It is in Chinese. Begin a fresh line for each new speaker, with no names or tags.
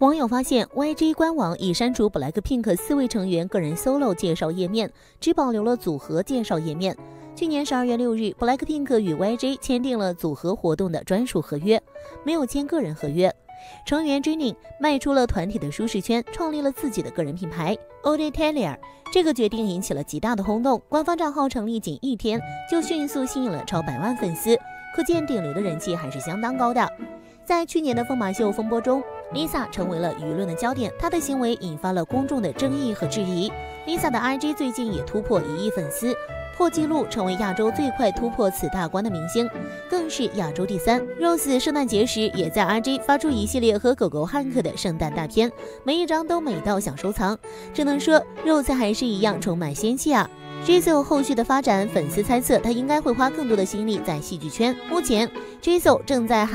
网友发现 YG 官网已删除 BLACKPINK 4位成员个人 solo 介绍页面，只保留了组合介绍页面。去年12月6日 ，BLACKPINK 与 YG 签订了组合活动的专属合约，没有签个人合约。成员 Jimin 迈出了团体的舒适圈，创立了自己的个人品牌 Odetalia。这个决定引起了极大的轰动，官方账号成立仅1天就迅速吸引了超100万粉丝，可见顶流的人气还是相当高的。在去年的疯马秀风波中 ，Lisa 成为了舆论的焦点，她的行为引发了公众的争议和质疑。Lisa 的 IG 最近也突破1亿粉丝，破纪录成为亚洲最快突破此大关的明星，更是亚洲第3。Rose 圣诞节时也在 IG 发出一系列和狗狗汉克的圣诞大片，每一张都美到想收藏。只能说 Rose 还是一样充满仙气啊。Jisoo 后续的发展，粉丝猜测他应该会花更多的心力在戏剧圈。目前 Jisoo 正在